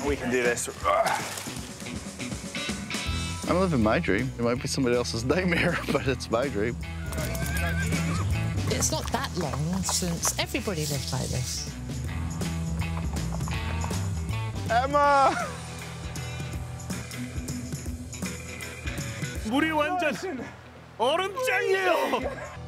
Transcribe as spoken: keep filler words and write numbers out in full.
We can do this. I'm living my dream. It might be somebody else's nightmare, but it's my dream. It's not that long since everybody lived like this. Emma! 물이 완전 얼음장이에요.